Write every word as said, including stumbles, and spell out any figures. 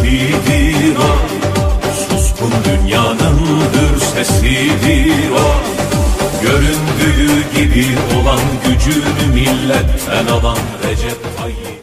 sesidir o. Suskun dünyanın hür sesidir o. Göründüğü gibi olan gücünü milletten alan Recep Tayyip